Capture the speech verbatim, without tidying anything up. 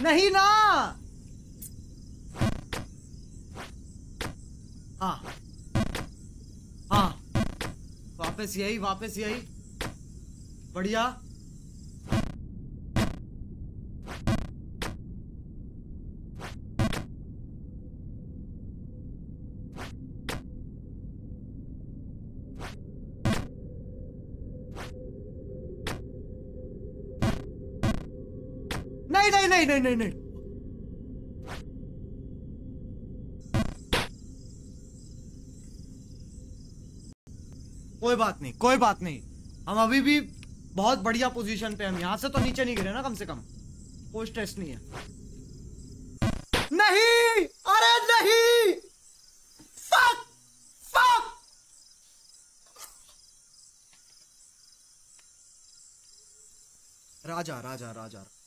नहीं ना। हाँ हाँ, वापस यही, वापस यही, बढ़िया। नहीं नहीं नहीं नहीं नहीं नहीं, कोई बात नहीं, कोई बात नहीं। हम अभी भी बहुत बढ़िया पोजीशन पे, हम यहां से तो नीचे नहीं गिरे ना, कम से कम कोई स्ट्रेस नहीं है। नहीं, अरे नहीं, फक फक। राजा राजा राजा